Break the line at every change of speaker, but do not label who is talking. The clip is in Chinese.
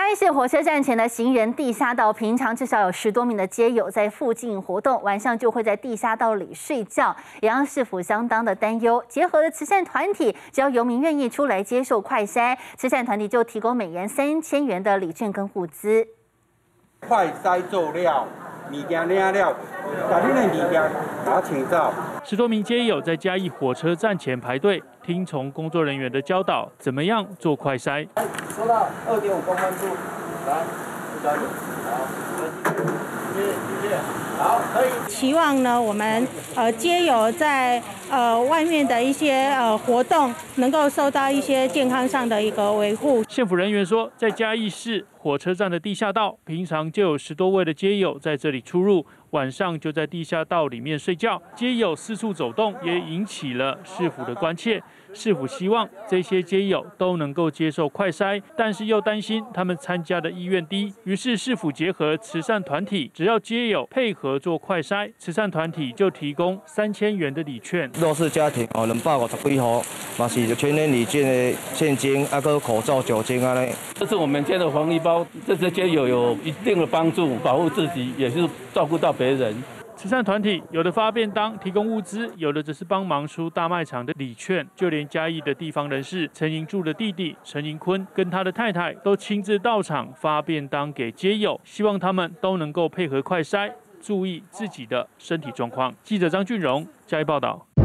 嘉义市火车站前的行人地下道，平常至少有10多名的街友在附近活动，晚上就会在地下道里睡觉，也让市府相当的担忧。结合了慈善团体，只要游民愿意出来接受快筛，慈善团体就提供每人3000元的礼券跟物资。
快筛做了，物件领了，把你的物件拿请走。
10多名街友在嘉义火车站前排队，听从工作人员的教导，怎么样做快筛。
收到2.5公分处，来，不交流，好，谢谢，好，可以。
期望呢，我们街友在外面的一些活动，能够受到一些健康上的一个维护。
县府人员说，在嘉义市火车站的地下道，平常就有10多位的街友在这里出入，晚上就在地下道里面睡觉。街友四处走动，也引起了市府的关切。市府希望这些街友都能够接受快筛，但是又担心他们参加的意愿低，于是市府结合慈善团体，只要街友配合做快筛，慈善团体就提供3000元的礼券。
弱势家庭250几户，嘛是全年礼券的现金，还有口罩、酒精啊嘞。
这是我们家的防疫包，这些街友有一定的帮助，保护自己，也是照顾到别人。
慈善团体有的发便当提供物资，有的只是帮忙出大卖场的礼券，就连嘉义的地方人士陈银柱的弟弟陈银坤跟他的太太都亲自到场发便当给街友，希望他们都能够配合快筛，注意自己的身体状况。记者张俊荣嘉义报道。